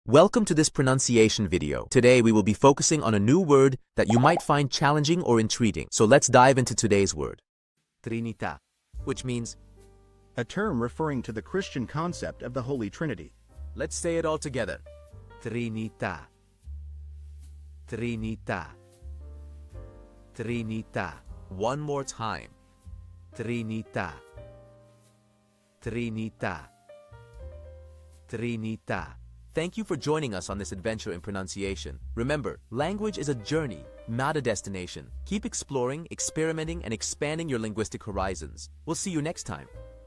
Welcome to this pronunciation video. Today we will be focusing on a new word that you might find challenging or intriguing. So let's dive into today's word. Trinità, which means a term referring to the Christian concept of the Holy Trinity. Let's say it all together. Trinità. Trinità. Trinità. One more time. Trinità. Trinità. Trinità. Thank you for joining us on this adventure in pronunciation. Remember, language is a journey, not a destination. Keep exploring, experimenting, and expanding your linguistic horizons. We'll see you next time.